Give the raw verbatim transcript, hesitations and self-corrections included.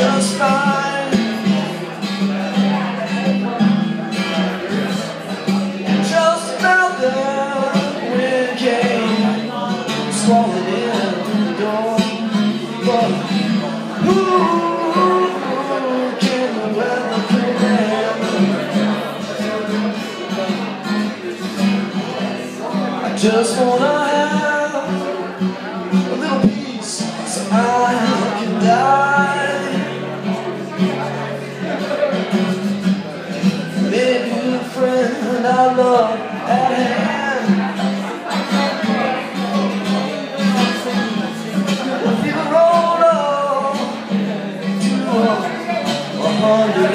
just fine. Just about there when it came, swallowed in the door. But who can the weather prevent? I just wanna have a little peace so I can die. Maybe a friend I love at hand. We'll feel the road up to a hundred